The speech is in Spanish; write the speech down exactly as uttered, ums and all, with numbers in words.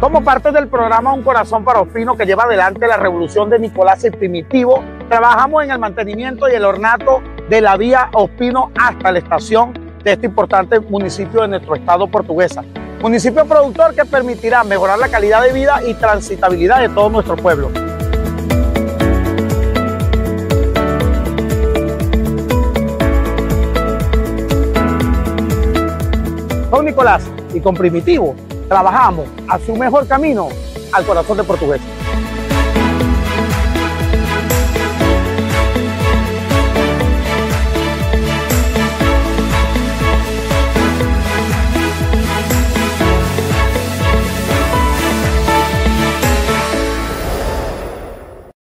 Como parte del programa Un Corazón para Ospino, que lleva adelante la revolución de Nicolás y Primitivo, trabajamos en el mantenimiento y el ornato de la vía Ospino hasta la estación de este importante municipio de nuestro estado Portuguesa. Municipio productor que permitirá mejorar la calidad de vida y transitabilidad de todo nuestro pueblo. Con Nicolás y con Primitivo trabajamos a su mejor camino al corazón de Portuguesa.